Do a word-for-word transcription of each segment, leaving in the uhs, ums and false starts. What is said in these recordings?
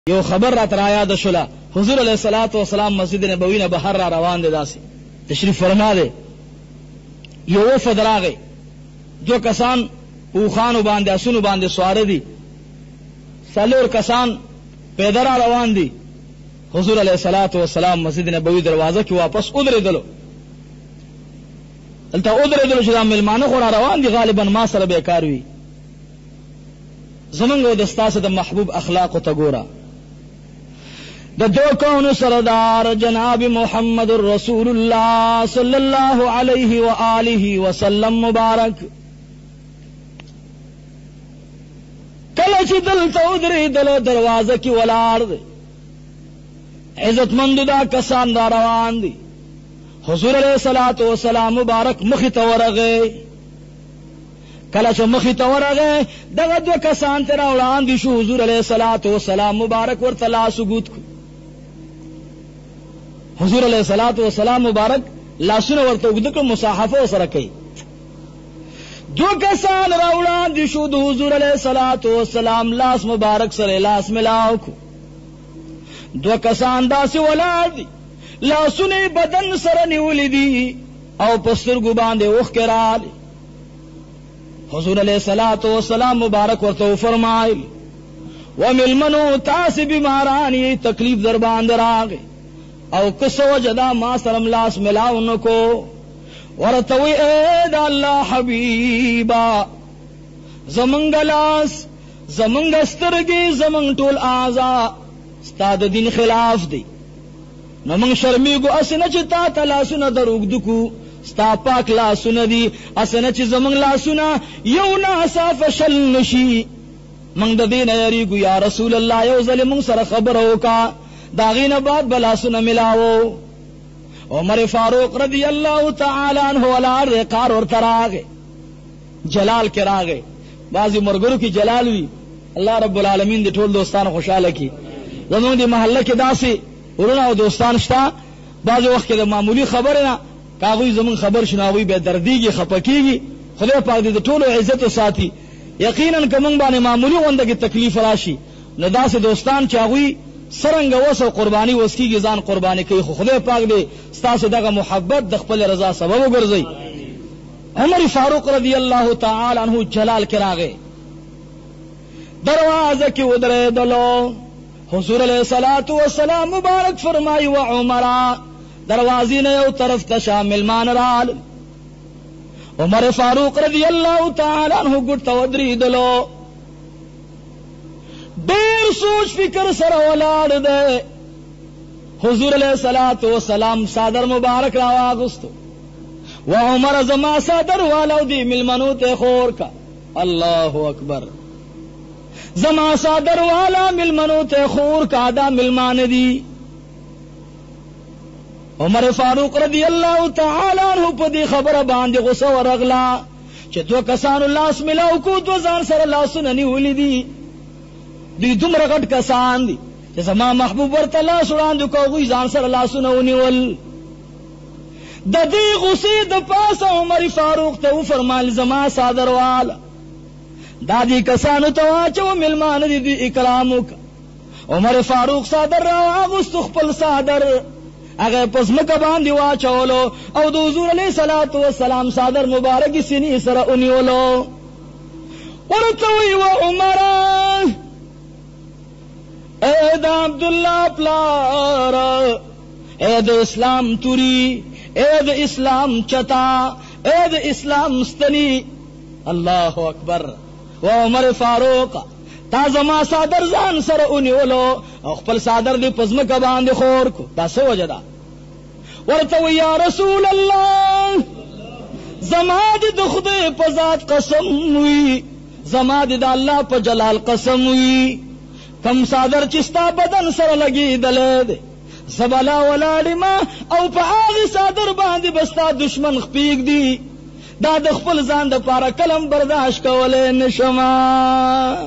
یو خبر را ترایا د شلا حضور علیہ الصلوۃ والسلام مسجد نبوی نه بهر را روان دي، داسي تشریف فرما دے. یو وفد راغی، دو کسان اوخانو باندې اسونو باندې سوار دي، څلور کسان پیدل را روان دي. حضور علیہ الصلوۃ والسلام مسجد نبوی دروازه کې واپس ودرېدلو. دلته ودرېدلو چې دا ملمانه خو را روان دي، غالبا ما سره به کار وي. زمونږ او د ستاسو د محبوب اخلاق ته ګوره. د دو کونو سردار جناب محمد رسول الله صلی الله علیه و آله وسلم مبارک کله چې دلته ودرېدلو دروازه کې ولاړ دی، عزتمند دا کسان را روان دي. حضور علیہ الصلوۃ والسلام مبارک مخې ته ورغی. کله چې مخې ته ورغی دغه دوه کسان ته را وړاندې شو. حضور علیہ الصلوۃ والسلام مبارک ورته لاس وګوت کړ. حضور علیہ الصلوۃ والسلام مبارک لاسونه ورته وګد کړ، مصاحفه سره کوي. دو کسان را وړاندې شو، د حضور علیہ الصلوۃ والسلام لاس مبارک سره لاس ملاو کو. دو کسان داسې ولاړ دي، لاسونه بدن سره نیولې دي او په سترګو باندې اوښکې راغلي. حضور علیہ الصلوۃ والسلام مبارک ورته فرمایل وملمنو تاسې بیماران یې، تکلیف در باندې راغی او کسو جدا ما سرم لاس ملاو نکو. ورته وی اے د الله حبیبا، زمونږ لاس زمونږ سترګې زمونږ ټول اعضا ستا د دین خلاف دی، نو موږ شرمېږو اسنه چې تا ته لاسونه در اوږد کړو. ستا پاک لاسونه دي، اسنه چې زمونږ لاسونه یو ناصافه شل نشي. موږ د دې نه یریږو یا رسول الله، یو ځل موږ سره خبره وکړه، د هغې نه بعد به لاسونه ملاوو. عمر فاروق رضی الله تعالی عنہ ولاړ دی، قار ورته راغی، جلال کې راغی. بعضې مرګرو کې جلال وي، الله رب العالمین دې ټول دوستان خوشحاله کړي. زمونږ د محله کې داسې ورونه او دوستان شته، بعضې وخت کې د معمولي خبرې نه که هغوی زمونږ خبر شي نو هغوی بیا دردېږي، خفه کېږي. خدای پاک دې د ټولو عزت وساتي. یقینا که موږ باندې معمولي غونده کې تکلیف راشي نو داسې دوستان چې هغوی سرنګ وس او قرباني وس کېږي ځان قرباني کوي، خو خدای پاک دې ستاسو دغه محبت د خپل رضا سبب وګرځوي. عمر فاروق رضی الله تعالی عنہ جلال کې راغی، دروازه کې ودرېدلو. حضور علیہ الصلوۃ والسلام مبارک فرمایي و عمر، دروازې نه یو طرف ته شامل مان رال. عمر فاروق رضی الله تعالی عنہ ګټ ته ودرېدلو، ډېر سوچ فکر سره ولاړ دی. حضور علیہ الصلوۃ والسلام صادر مبارک را واغستو، و عمر زما صادر والو دی ملمنو ته خور کا. الله اکبر، زما صادر والا ملمنو ته خور کا، دا ملمان دی. عمر فاروق رضی اللہ تعالی عنہ په دې خبره باندې غصه ورغلا چې دو کسانو لاس ملاو کو، دو ځان سره لاسونه نیولې دي. دوی دومره غټ کسان دي چې زما محبوب ورته لاس وړاندې کو، هغوی ځان سره لاسونه ونیول. د دې غصې د پاسه عمر فاروق ته وفرمایل زما صادر والا دا دې کسانو ته واچوه، ملمانه دي، دوی اکرام وکړه. عمر فاروق صادر را واغوستو، خپل صادر هغه په ځمکه باندې واچولو او د حضور علیہ الصلوۃ والسلام صادر مبارک سینې سره ونیولو. ورته وی و عمر، اے د عبدالله پلار، اے د اسلام توری، اے د اسلام چتا، اے د اسلام ستنی. الله اکبر. و عمر فاروق تا زما صادر ځان سره ونیولو او خپل صادر دې په ځمکه باندې خور کو. دا څه وجه ده؟ ورته وی یا رسول الله، زما دې د خدای په ذات قسم وي، زما دې د الله په جلال قسم وي، کم صادر چې ستا بدن سره لګېدلی دی زبلا ولاړما او په هغې صادر باندې به ستا دشمن خپېږدي، دا د خپل ځان د پاره کلم برداشت کولی نشمه.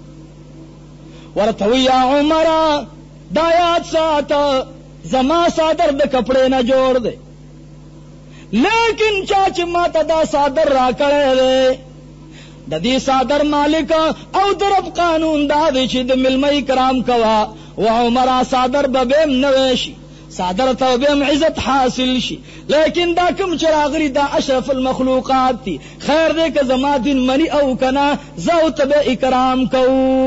ورته وی یا عمره، دا یاد ساته زما صادر د کپړې نه جوړ دی، لیکن چا چې ما ته دا صادر را کړی دی د دې صادر مالک او درب قانون دا دی چې د ملمه کرام کوا و عمر صادر ببم نوشي صادر ته بهم عزت حاصل شي لیکن دا کوم چراغری دا اشرف المخلوقات دي خیر دې که زما دین منی او کنا زو تبع اکرام کو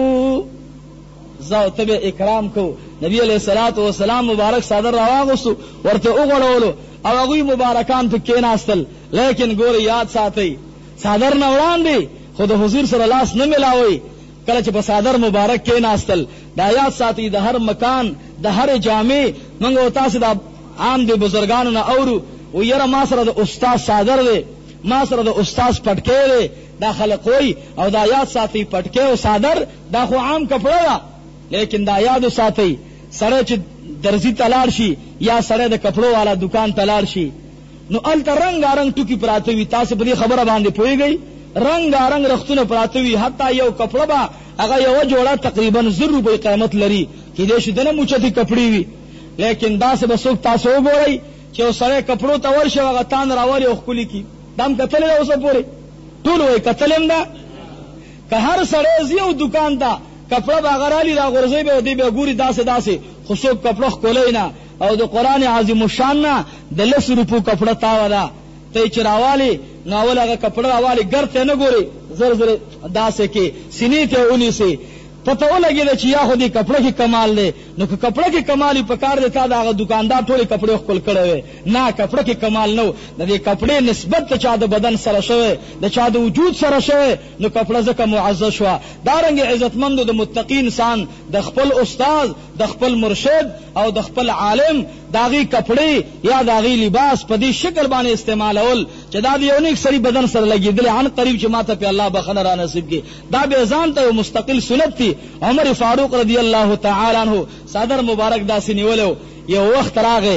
زو تبع اکرام کو نبی علیہ الصلوۃ والسلام مبارک صادر راوغسو ورته وګړولو او هغه مبارکان په کې ناستل لیکن ګور یاد ساتي صادر نه وړاندې خود حضور صلی الله علیه وسلم ملاوي کله چې په صادر مبارک کې ناستل دا یاد ساتي د هر مکان د هر جامع منګو تاسو د عام دي بزرګانو نه اورو و یره ما سره د استاد صادر دی ما سره د استاد پټکې دی دا خلک وای او دا یاد ساتي پټکې او صادر دا خو عام کپڑا ده لیکن دا یاد ساتي سره چې درزي تلار شي یا سره د کپړو والا دکان تلار شي نو ال ترنګ رنگ ټکی پراته وي تاسو په دې خبره باندې پويږئ رنگ رنگ رختونه پراته وي حتی یو کپړه با هغه یو جوړه تقریبا زر روپے قیمت لري کې دې شي دنه موچتي کپړې وي لیکن دا څه بسوک تاسو وګورئ چې سره کپړو ته ورشه هغه تان راوړي او خولي کی دام کتل له اوسه پوري ټول وای کتلم دا که هر سره زیو دکان دا کپړه باغرالی را غورځي به دی به ګوري داسه داسه خو څوک کپړه کولینا او د قران عظیم الشان نه د لس روپو کپړه تاولا ته چراوالی ناول هغه کپڑا والی ګرته نه ګوري زر زر داسه کې سینې ته ونی سي پته ولګي چې یا خو دې کپڑا کې کمال دی نو که کپڑا کې کمالي پکار دی تا دا دکاندار ټولې کپڑے خپل کړي نه کپڑا کې کمال نو د دې کپڑے نسبت ته چا د بدن سره شوی د چا د وجود سره شوی نو کپڑا ځکه معزز شو دارنګ عزتمند د متقی انسان د خپل استاد د خپل مرشد او د خپل عالم داغي کپڑے یا داغي لباس په دې شکل باندې استعمالول چې دا د یو نیک سری بدن سره لګیدل عن قریب چې ماته په الله بخنه را نصیب کی دا به ځان ته مستقل سنت دی عمر فاروق رضی الله تعالی عنہ صدر مبارک داسې نیولو یو وخت راغی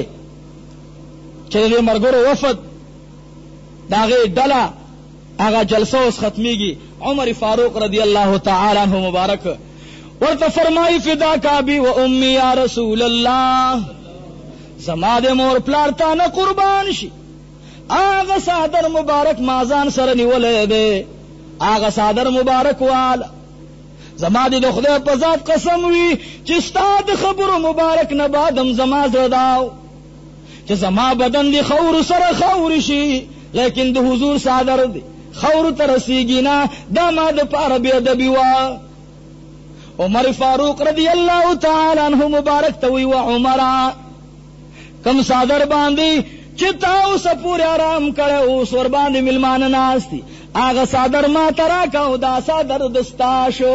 چې د مرګورو وفد داغه ډلا هغه جلسه اوس ختميږي عمر فاروق رضی الله تعالی عنہ مبارک ورته فرمایي فداک ابي و امي یا رسول الله زما د مور پلار ته نه قربان شي هغه صدر مبارک مازان سره نیولې ده هغه صدر مبارک وال زما د خدای په ذات قسم وی چې ستاد خبرو مبارک نه بعدم زما زداو چې زما بدن دی خور سره خور شي لیکن د حضور صادر دی خور تر سیګینا د ما د پاره بیا د بیوا عمر فاروق رضی الله تعالی عنہ مبارک ته وی و عمر کم صادر باندې چې تاسو پورې آرام کړو اوس ور باندې ملمان ناشتي هغه صادر ما ترا کو دا صادر دستا شو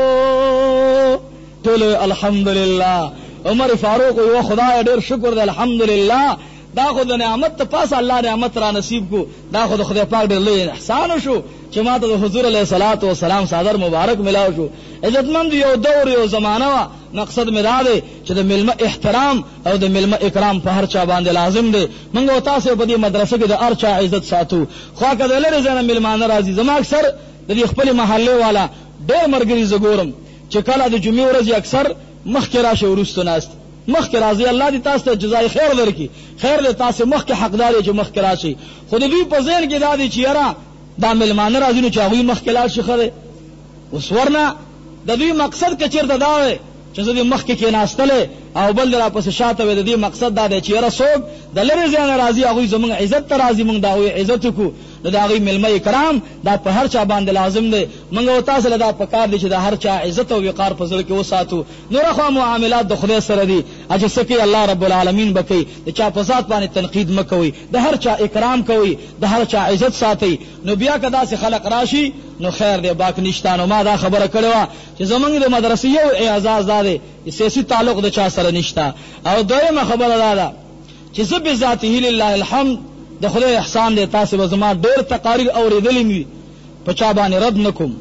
ټول الحمدلله عمر فاروق یو خدای ډېر شکر دې الحمدلله دا خو د نعمت ته پاس الله نعمت را نصیب کو دا خو د خدای پاک ډېر لوی احسان شو چې ماته د حضور علیه الصلاۃ والسلام صادر مبارک ملاو شو عزتمند یو دور یو زمانہ وا مقصد مې دا دی چې د ملمه احترام او د ملمه اکرام په هر چا باندې لازم دی موږ تاسو په دې مدرسې کې د هر چا عزت ساتو خو کله لري ځنه ملمانه راځي زما اکثر د دې خپل محله والا ډېر مرګري زګورم چې کله د جمعې ورځ اکثر مخ کې راشي ورستو ناست مخ کې راځي الله دې تاسو ته جزای خیر درکړي خیر دې تاسو مخ کې حقدار چې مخ کې راشي خو دې په ذهن کې دا دي چې یاره دا ملمانه راځي نو چې هغه مخ کې لاړ شي خره اوس ورنه د دې مقصد کې چیرته دا وي چې زه دې مخ کې کې ناستله او بل را پس شاته وي د دې مقصد دا دی چې یاره څوک د لری ځان راځي هغه زموږ عزت ته راځي موږ دا وي عزت کو نو دا غي ملمه کرام دا په هر چا باندې لازم دی موږ تاسو له دا پکار دي چې دا هر چا عزت او وقار په ځل کې وساتو نور خو معاملات د خدای سره دي اجه سکه الله رب العالمین بکي د چا په ذات باندې تنقید مکوئ د هر چا اکرام کوئ د هر چا عزت ساتئ نو بیا کدا سي خلق راشي نو خیر دی باک نشتانو ما دا خبره کړو چې زمونږ د مدرسې یو اعزاز ده سیاسي تعلق د چا سره نشتا او دویمه خبره ده دا چې زه به ذاته لله الحمد د خدای احسان دی تاسو به زما ډېر تقاریر اوریدلې می په چا باندې رد نکوم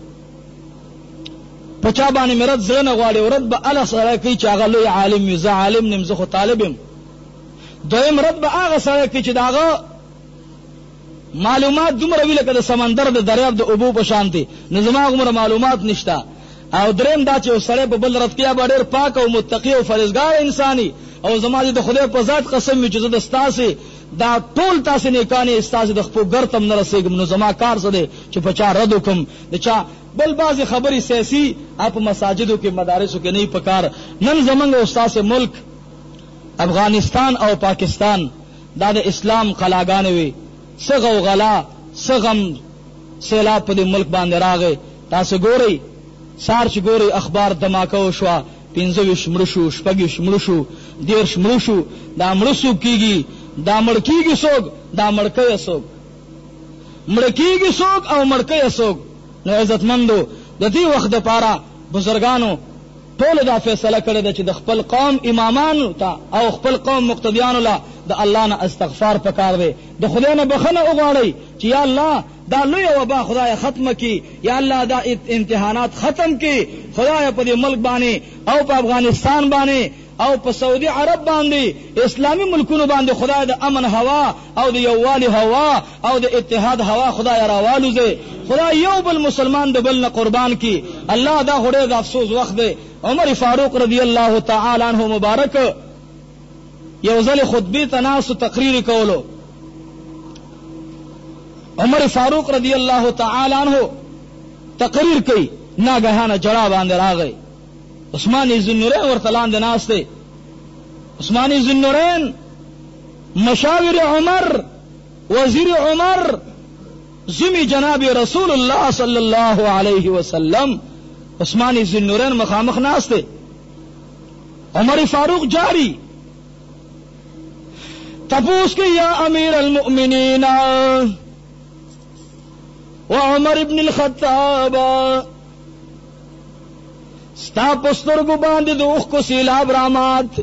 په چا باندې مرد زړه نه غواړي رد به الله سره کوي چې هغه لوی عالم وي زه عالم نیم زه خو طالبم دویم رد به هغه سره کوي چې داغه معلومات دومره ویل کده سمندر د دریاب د اوبو په شانتي نظام عمر معلومات نشتا او دریم دا چې سره په بل رد کیا ډېر پاک او متقی او فرزګار انساني او زما د خدای په ذات قسم چې د ستاسي دا ټول تاسو نه کاني استاد د خپل ګرتم نه رسېږم نو زما کار څه دی چې په چا رد وکم د چا بل بعضی خبري سیاسي اپ مساجدو کې مدارسو کې نه پکار. نن زمنګ استاد ملک افغانستان او پاکستان دا د اسلام قلاګانې وي سغه او غلا سغم سیلاب په دې ملک باندې راغی. تاسو ګورئ سار چې ګورئ اخبار دماکو شو پنځه ویشت مړ شو شپږ ویشت مړ شو دېرش مړ شو دا مړ شو کیږي دا مړ کیږي څوک دا مړ کوي څوک مړ کیږي څوک او مړ کوي څوک. نو عزتمندو د دې وخت لپاره بزرګانو ټول دا فیصله کړې ده چې د خپل قوم امامانو ته او خپل قوم مقتدیانو له د الله نه استغفار پکار دی د خدای نه بخنه وغواړي چې یا الله دا لوی وبا خدای ختم کی یا الله دا امتحانات ختم کی خدای په دې ملک باندې او په افغانستان باندې او په سعودي عرب باندې اسلامی ملکونو باندې خدای د امن هوا او د یووالي هوا او د اتحاد هوا خدای راوالوزه خدای یو بل مسلمان د بل نه قربان کی. الله دا غړې د افسوس وخت دی. عمر فاروق رضی الله تعالی عنہ مبارک یو ځل خطبه تناس تقریر کولو. عمر فاروق رضی الله تعالی عنہ تقریر کوي ناګهانه جړا باندې راغی. عثمان ذوالنورین ورته لاندې ناست دی. عثمان ذوالنورین مشاور عمر وزیر عمر زمي جناب رسول الله صلی الله علیه وسلم عثمان ذوالنورین مخامخ ناست دی. عمر فاروق جاری تپوس کے یا امیر المؤمنین وعمر ابن الخطاب ستا پسترگو باندې دوخ کو سیلاب رامات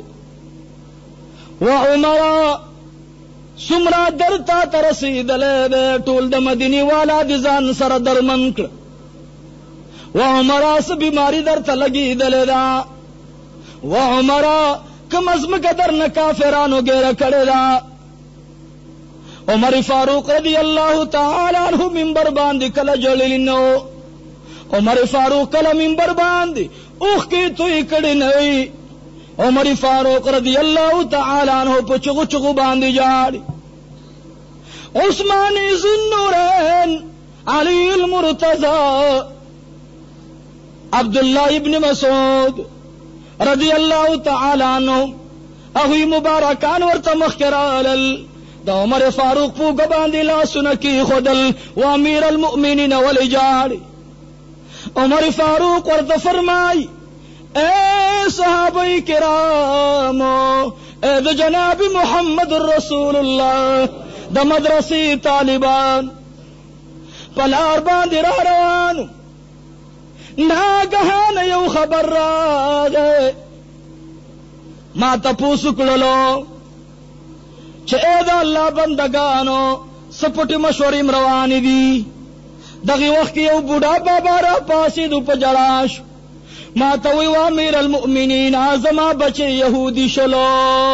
وعمر سمرا درتا ترسیدلې ده ټول د مدینی والا د ځان سره درمن کړ وعمر اس بیماری درته لګیدلې ده وعمر کم ازم قدر نه کافرانو ګره کړه ده. عمر فاروق رضی الله تعالی عنہ منبر باندې کله جوړلینو عمر فاروق کله منبر باندې اوخ کې توي کړي نه وي. عمر فاروق رضی الله تعالی عنہ په چغو چغو باندې جاړي. عثمان ذوالنورین علی المرتضی عبد الله ابن مسعود رضی الله تعالی عنہ هغه مبارکان ورته مخکرال د عمر فاروق په باندې لاسونه کې خدل و امیر المؤمنین ولجال. عمر فاروق ورته فرمای اے صحابه کرام اے د جناب محمد رسول الله د مدرسې طالبان پلار باندې را روان ناګهانه یو خبر راغی ما تاسو کړلو چې اې دا الله بندگانو سپټي مشورې روان دي. دغه وخت یو بوډا بابا را پاسې د په جړاش ما ته وی وا امیر المؤمنین اعظم بچي يهودي شلو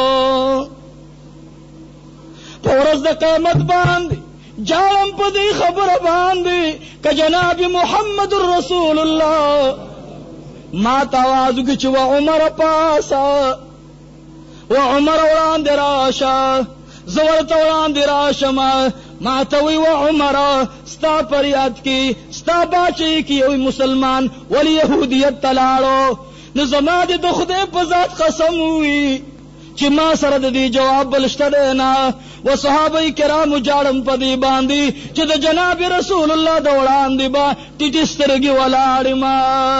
پورز د قیامت باندې جام په دې خبره باندې ک جناب محمد رسول الله ما تواضع کې چې و عمر پاسا و عمر وړاندې راشه زورت وړاندې راشه ما ما ته وی و عمر ستا پریاد کې ستا باچې کې یو مسلمان ولی يهودیت تلاړو نو زما د خدای په ذات قسم وی چې ما سره د دې جواب بلشته نه و صحابه کرام جاړم په دې باندې چې د جناب رسول الله د وړاندې با ټیټسترګي ولاړ ما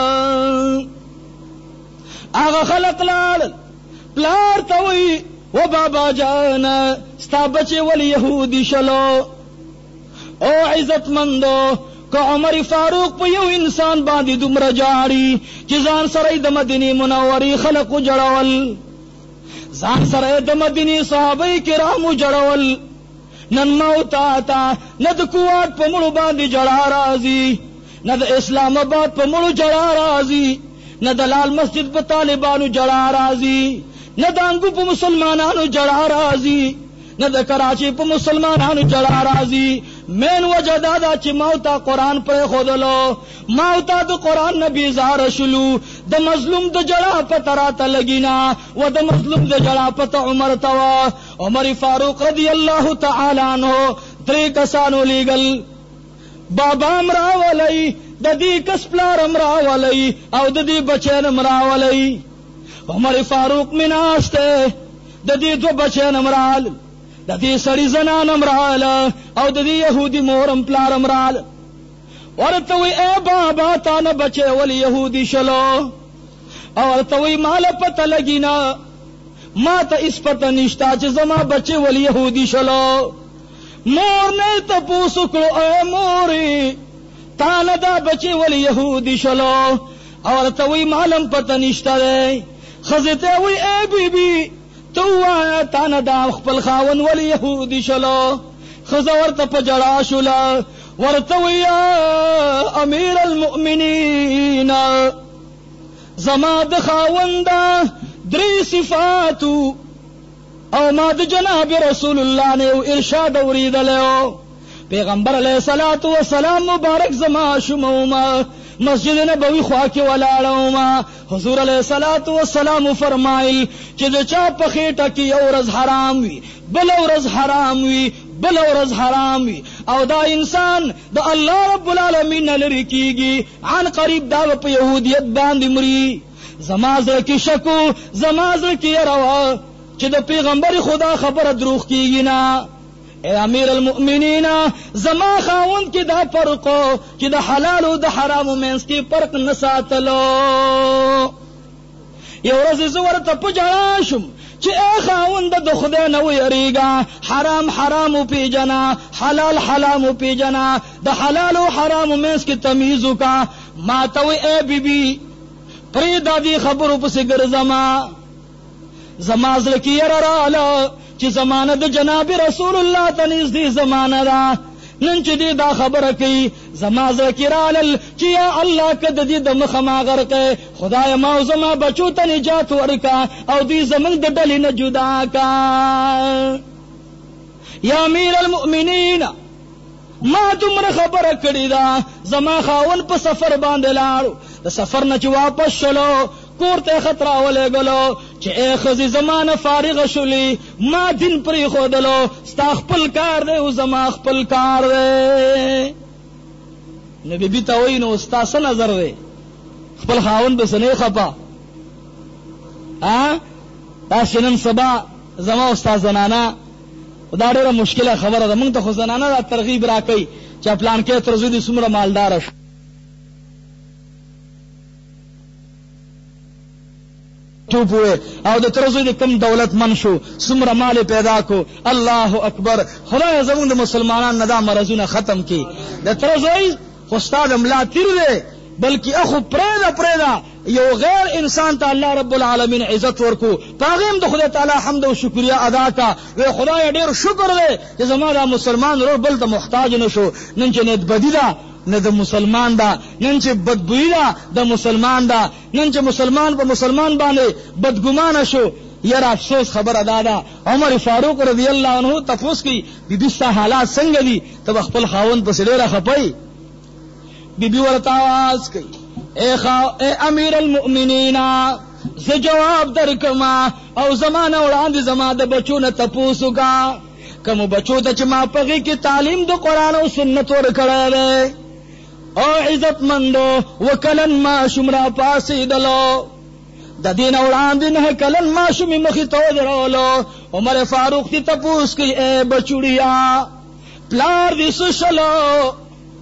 هغه خلق لاړ پلار ته وی و بابا جانا ستا بچے ولی یہودی شلو او عزت مندو که عمر فاروق په یو انسان باندې دومره جاړي چې ځان سره د مدینه منورې خلق جوړول ځان سره د مدینه صحابه کرامو جوړول نن موت آتا نه د کوات په مړو باندې جړا راځي نه د اسلام آباد په مړو جړا راځي نه د لال مسجد په طالبانو جړا راځي نه د انګو په مسلمانانو جړا راځي نه د کراچي په مسلمانانو جړا راځي. مین وجدادا چې موتا قرآن پر خودلو موتا د قرآن نبی زار شلو د مظلوم د جړه پته راته لګینا و د مظلوم د جړه پته عمر ته وا. عمر فاروق رضی الله تعالی عنہ درې کسانو لیگل، بابا امرا ولی د دې کس پلار امرا ولی او د دې بچین امرا ولی. عمر فاروق مناسته د دې دو بچین امرال، د دې سړي زنان امرال او د دې يهودي مورم پلار امرال. ورته وی اے بابا تا نه بچي ولی يهودي شلو، او ورته وی مال پته لګینا ما ته اس پته نشتا چې زما بچي ولی يهودي شلو. مور نه ته پوسو کړو اے موري تا نه دا بچي ولی يهودي شلو، او ورته وی مالم پته نشتا دی. خزته وی اے بی بی تو وایا تا نه دا خپل خاون ولی يهودي شلو. خزه ورته په جړا شولا، ورته وی یا امیر المؤمنین زما د خاوندا درې صفاتو او ما د جناب رسول الله نه ارشاد اوریدلو. پیغمبر علیہ الصلوۃ والسلام مبارک زما شومما مسجد نبوی خوا کې ولاړوما. حضور علیہ الصلوۃ والسلام فرمایل چې د چا په خېټه کې یو ورځ حرام وي بل ورځ حرام وي بل ورځ حرام وي او دا انسان د الله رب العالمین لری کیږي عن قریب دا په يهودیت باندې مري. زما زړه کې شکو زما زړه کې روا چې د پیغمبر خدا خبره دروغ کیږي نه. اے امیر المؤمنین زما خاوند کې دا فرق چې د حلال او د حرام مینس کې فرق نه ساتلو. یو ورځ زه ورته په جړا شم چې اے خاوند د خدای نه ویریږه، حرام حرام پیجنا حلال حلال پیجنا، د حلال او حرام مینس کې تمیز وکا. ما ته وی اے بی بی پرې دادی خبرو پسې ګرځما، زما زړه کې رااله چې زمانه د جناب رسول الله ته نږدې زمانه ده. نن چې دې دا خبره کوي زما زړه کې رااله چې یا الله که د دې د مخه ما غرقه، خدای ما او زما بچو ته نجات ورکا او دې زمونږ د ډلې نه جدا کا. یا امیر المؤمنین ما دومره خبره کړې ده، زما خاون په سفر باندې لاړو، د سفر نه چې واپس شلو کور ته خطر ولګلو چې اے خزي زمانه فارغ شولي ما دین پرې خودلو ستا خپل کار دی او زما خپل کار دی. نبی بي ته وای نو ستا څه نظر دی خپل خاون به سنې خپا ها دا شنن سبا زما استاد زنانا دا ډېره مشکله خبره ده. موږ ته خو زنانا دا ترغیب راکړي چې پلان کې تر زوی سمره مالدار شي. او د ترزوی د کم دولت من شو سمره مال پیدا کو. الله اکبر. خدای زمون د مسلمانان نه دا مرزونه ختم کی. د ترزوی خو استاد املا تیر دی بلکې اخو پرېدا پرېدا یو غیر انسان ته الله رب العالمین عزت ورکو، پاغم د خدای تعالی حمد او شکریا ادا کا. وی خدای ډیر شکر دی چې زموږ مسلمان ور بل ته محتاج نشو. نن چې نه بدی دا نه د مسلمان دا، نن چې بدبوئی دا د مسلمان دا، نن چې مسلمان په مسلمان باندې بدګمان شو. یاره افسوس خبر ادا ده. عمر فاروق رضی الله عنه تفوس کی بی بی ستا حالات څنګه دي؟ تب خپل خاوند په سړي را خپای. بی بی ورته आवाज کوي اے خا اے امیر المؤمنین زه جواب درکما او زمانه وړاندې زما د بچو نه تپوسو کا کوم بچو ته چې ما پغې کې تعلیم د قران او سنت ورکړل او عزت مندو وکلن ما شمرا پاسې دلو د دین وړاندې نه کلن ما شمې مخې ته درولو. عمر فاروق تی تپوس کوي اے بچوړیا پلار دې سشلو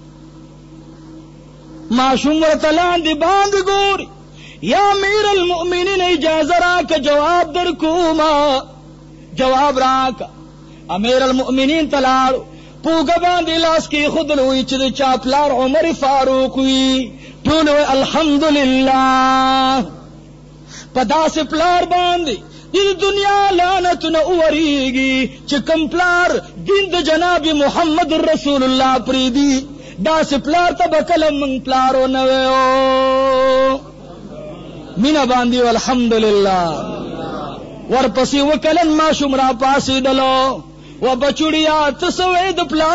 ما شمر تلان دی باند ګور. یا امیر المؤمنین اجازه راک جواب در کوما، جواب راک. امیر المؤمنین تلار پوګ باندې لاس کې خود لوي چې د چاپلار عمر فاروق وي. ټول الحمدلله پدا سے پلار باندې د دنیا لعنت نه اوريږي چې کمپلار دین د جناب محمد رسول الله پریدي. دا سپلار ته بکلم من پلارو نه وو مینا باندې والحمدلله. ورپسې وکلن ما شمرا پاسې دلو و بچوړیا تسوې د پلار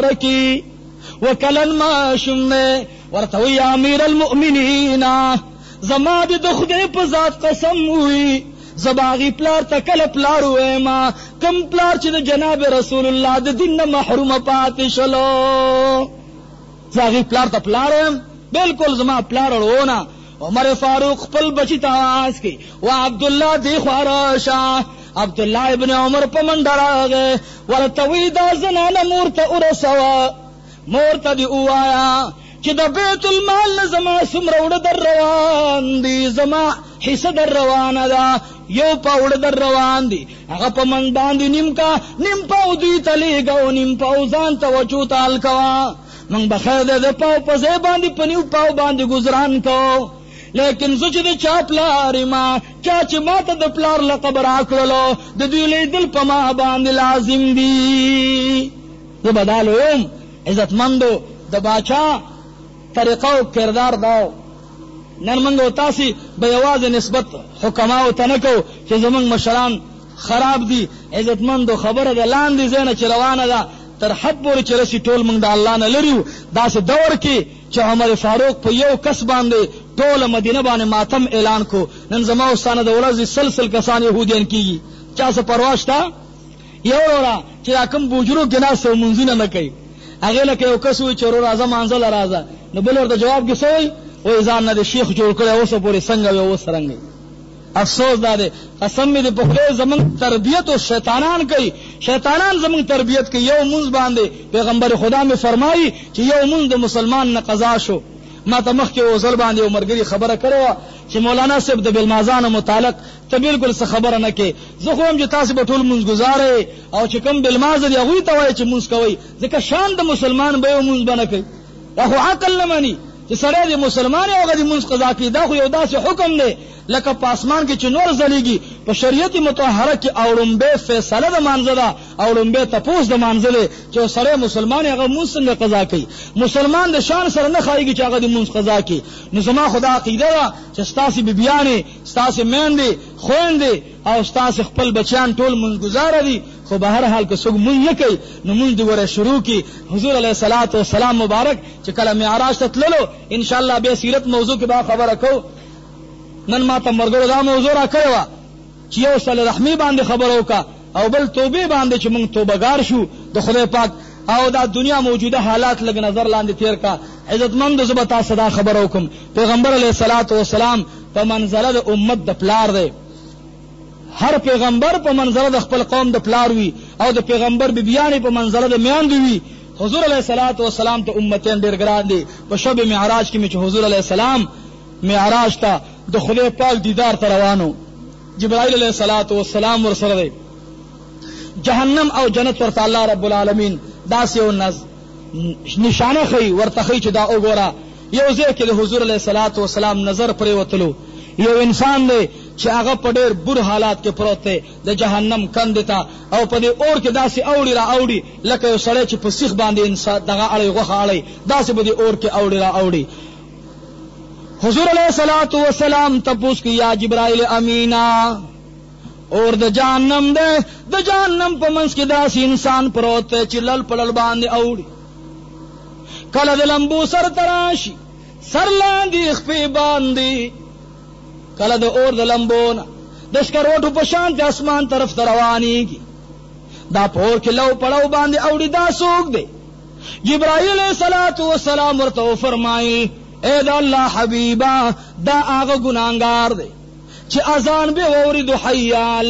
بارکی وکلن ما شمه ورته وی امیر المؤمنین زما د خدای په ذات قسم وی زباغي پلار تکل پلار وې ما کم پلار چې د جناب رسول الله د دین نه محروم پاتې شلو زاغي پلار ته پلار وم بالکل زما پلار ورونه عمر فاروق خپل بچی ته आवाज کی وا عبد الله دی خوراشا عبد الله ابن عمر په منډه راغی ورته وی دا زنانه مور ته ورسوا مور ته دی وایا چې د بیت المال نه زما سمره وړ در روان دي زما حصہ در روانه ده یو پاوړ در روان دي هغه په من باندې نیم کا نیم پاو دی تلیګو نیم پاو ځان ته وچو تال کوا من بخیر د پاو په ځای باندې پنیو پاو باندې گزاران کو لیکن زه چې د چا پلار ما چا چې ما ته د پلار لقب راکړلو د دوی لیدل په ما باندې لازم دي زه بدالوم عزتمندو د باچا طریقه او کردار داو نن منګو تاسو به یوازې نسبت حکماو ته نه کو چې زمونږ مشران خراب دي عزتمندو خبره ده لاندې زینه چې روانه ده تر حد پورې چې رسی ټول موږ د الله نه لريو داسې دور کې چې عمر فاروق په یو کس باندې ټول مدینه باندې ماتم اعلان کو نن زما واستانه د ورځې سلسل کسان يهوديان کیږي چا څه پروا شته یو ورا چې کوم بوجرو ګناسو منځونه نه کوي هغه لکه یو کس وي چې ورو راځه مانځل راځه نو بل ورته جواب کې سوې وې ځان نه شیخ جوړ کړی اوسه پورې څنګه وي اوس رنګي افسوس ده قسم دې په خدای زمون تربیت او شیطانان کوي شیطانان زمون تربیت کوي یو منځ باندې پیغمبر خدا می فرمایي چې یو منځ د مسلمان نه قضا شو ما ته مخ کې وزل باندې عمرګری خبره کړو چې مولانا صاحب د بلمازان متعلق ته بالکل څه خبره نه کې زه خو هم چې تاسو به ټول منځ گزارې او چې کوم بلماز دی هغه ته وایي چې منځ کوي ځکه شان د مسلمان به منځ بنه کوي دا خو عقل نه مانی چې سره د مسلمان او غدي منځ قضا کوي دا خو یو داسې حکم دی لکه پاسمان کې چې نور زلیږي په شریعت مطهره کې اورمبه فیصله د مانزله اورمبه تپوس د مانزله چې سره مسلمان هغه منځ څنګه قضا کوي مسلمان د شان سره نه خایږي چې هغه د منځ قضا کوي نو زما خدا عقیده ده چې ستاسو بیبيانې ستاسو میندې خويندې او ستاسو خپل بچیان ټول منځ گزار دي خو به هر حال کې څوک مونږ نه کوي نو مونږ د وره شروع کی حضور علیه الصلاۃ والسلام مبارک چې کله معراج ته تللو ان شاء الله به سیرت موضوع کې با خبره کو نن ما ته مرګرو دا موضوع را کړو چې یو صلی رحمی باندې خبرو کا او بل توبه باندې چې مونږ توبهګار شو د خدای پاک او دا دنیا موجوده حالات لګ نظر لاندې تیر کا عزتمند زبتا صدا خبرو کوم پیغمبر علیه الصلاۃ والسلام په منزله د امت د پلار دی هر پیغمبر په منزله د خپل قوم د پلار وی او د پیغمبر بیبیانې په منزله د میاند وی حضور علیه الصلاۃ والسلام ته امتین ډیر ګران دي په شب معراج کې چې حضور علیه السلام معراج ته د خدای پاک دیدار ته روانو جبرائیل علیہ الصلوۃ والسلام ورسره دی جهنم او جنت ورته الله رب العالمین داسې او نز نشانه خي ورته خي چې دا وګوره یو ځکه د حضور علیہ الصلوۃ والسلام نظر پرې وتلو یو انسان دی چې هغه په ډېر بر حالات کې پروت دی د جهنم کند ته او په دې اور کې داسې اوړي را اوړي لکه یو سړی چې په سیخ باندې انسان دغه اړي غوخه اړي داسې به دې اور کې اوړي را اوړي حضور علیہ الصلوۃ والسلام تپوس کی یا جبرائیل امینا اور د جہنم دے د جہنم په منځ کې داسې انسان پروت دی چې لل پړل باندې اوړي کله د لمبو سر تراشي سر لاندې خپې باندې کله د اور د لمبونه د سکروټو په شان د اسمان طرف ته روانيږي دا پور کې لو پړاو باندې اوړي دا سوق دی جبرائیل علیہ الصلوۃ والسلام ورته فرمایي اے دا الله حبیبا دا هغه ګناګار دی چې اذان به اورید حی علی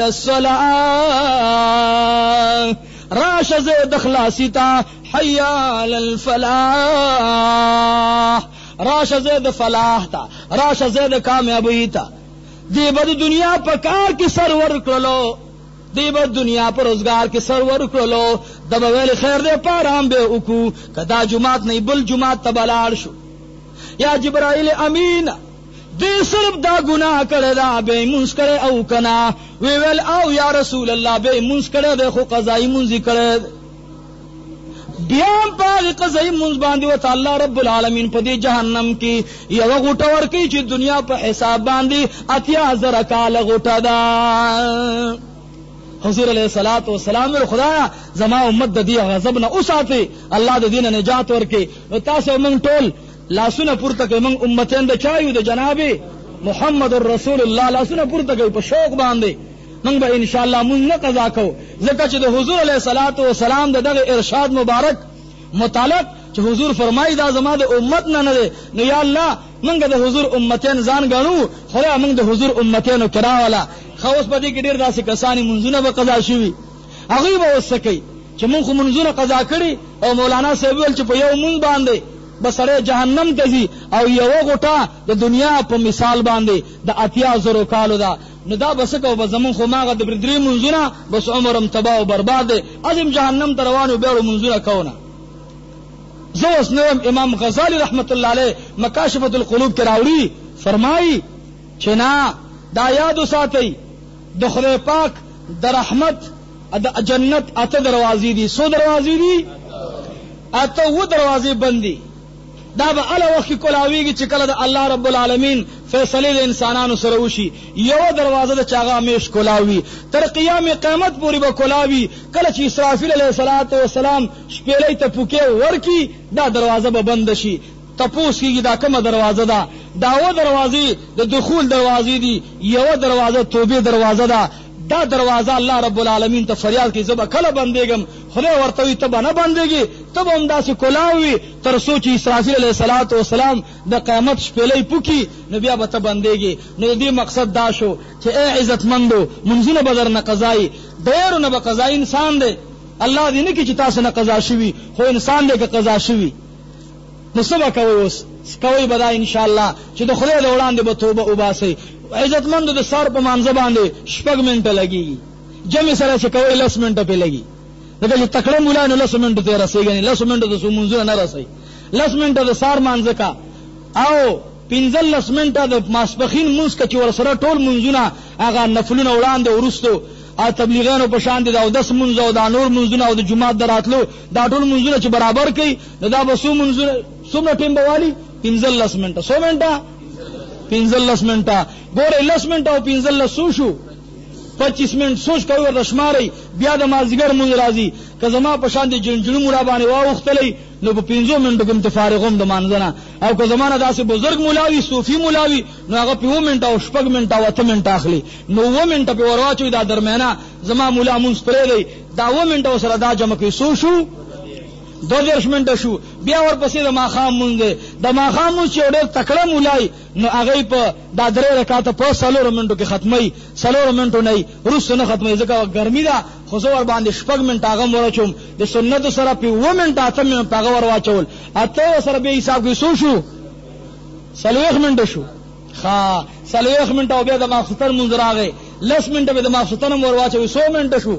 الصلاۃ راشه زه د خلاصی تا حی علی الفلاح راشه زه د فلاح تا راشه زه د کامیابی تا دی بد دنیا په کار کې سرور کړلو دی بد دنیا پر روزگار کې سرور کړلو د ویل خیر دې پارام به وکړو کدا جمعات نه بل جمعات تبلال شو یا جبرائیل امین دې صرف دا گناہ کړه دا به مونږ کړه او کنا وی ویل او یا رسول الله به مونږ کړه د خو قضای مونږ کړه بیا په قضای مونږ باندې وته الله رب العالمین په دې جهنم کې یو غوټه ورکی چې دنیا په حساب باندې اتیا زره کال غوټه ده حضور علیہ الصلوۃ والسلام خدایا زما امت د دې غضب نه اوساته الله د دین نجات ورکي نو تاسو مونږ ټول لاسونه پورته کوي موږ امتین د چایو د جناب محمد رسول الله لاسونه پورته کوي په شوق باندې موږ به ان شاء الله مونږ نه قضا کوو ځکه چې د حضور علیه الصلاۃ والسلام دغه ارشاد مبارک متعلق چې حضور فرمایي دا زما د امت نه نه دی نو یا الله موږ د حضور امتین ځان غنو خو موږ د حضور امتینو کرا والا خو اوس په دې کې ډېر داسې کسانی منځونه به قضا شوي هغه به وسکي چې موږ خو منځونه قضا کړي او مولانا صاحب ول چې په یو مونږ باندې بسره جهنم ته ځي او یو غټه د دنیا په مثال باندې د اتیا زرو کالو دا نو دا بس کو به زمون خو ماغه د بردري منځونه بس عمرم تباہ او برباد ازم جهنم ته روانو به منځونه کوونه زو اوس نوم امام غزالی رحمت الله علیه مکاشفۃ القلوب کې راوړي فرمایي چې نا دا یاد ساتي د خدای پاک د رحمت د جنت اته دروازې دي سو دروازې دي اته و دروازې بندي دا به اله وخت کولاویږي چې کله د الله رب العالمین فیصله د انسانانو سره وشي یو دروازه د چاغه میش کولاوي تر قیام قیامت پورې به کولاوي کله چې اسرافیل علیه السلام شپېلې ته پوکې ورکی دا دروازه به بند شي تپوس کیږي دا کومه دروازه ده دا و دروازې د دخول دروازې دي یو دروازه توبې دروازه ده دا دروازه الله رب العالمین ته فریاد کوي زب کله بندېږم خدای ورته وي ته نه بندېږي ته هم داسې کولاوي تر سوچ اسرافیل علیه السلام د قیامت شپېلې پوکي نو بیا به ته بندېږي نو دې مقصد دا شو چې اے عزتمندو منځونه بدر نه قضایي ډېرو نه به قضایي انسان دی الله دې نه کې چې تاسو نه قضا شوي خو انسان دې که قضا شوي نو سبا کوي اوس کوي به دا ان شاء الله چې د خدای د وړاندې به توبه وباسي عزتمندو د سر په مانځه باندې شپږ منټه لګي جمع سره چې کوي لس منټه په لګي دغه چې تکړه مولا نه لس منټه ته رسېږي لس منټه د سمونځه نه رسېږي لس منټه د سار مانځه کا او پنځل لس منټه د ماسپخین مونږ چې ور سره ټول منځونه هغه نفلونه وړاندې ورستو ا تبلیغانو په شان دي دا د منځ او د نور منځونه او د جمعه دراتلو دا ټول منځونه چې برابر کړي دا به سو منځونه څومره ټیم بوالي پنځل لس منټه سو منټه پنځل لس منټه ګوره لس منټه او پنځل لس شو پچیس منټ سوچ کوي ور شماري بیا د مازیګر مونږ راځي که زما په شان دي جنجلو مولا باندې واوختلې نو په پنځو منټو کې متفارغوم د مانځنه او که زمانه داسې بزرګ مولاوي صوفي مولاوي نو هغه په و منټه او شپږ منټه او اته منټه اخلي نو و منټه په ورواچوي دا درمیانه زما مولا مونږ پرې دی دا و منټه سره دا جمع کوي سو شو دو دیرش منټه شو بیا ورپسې د ماښام مونږ د ماښام مونږ چې ډېر تکړه مولای نو هغه په دا درې رکعاته په څلور منټو کې ختمي څلور منټو نه روس نه ختمي ځکه ګرمي ده خو زه ور باندې شپږ منټه هغه ورچوم د سنت سره په و منټه اته منټه هغه ور واچول اته سره به حساب کې سو شو څلوېښت منټه شو ها څلوېښت منټه او بیا د ماخستن مونږ راغی لس منټه به د ماخستن ور واچوي سو منټه شو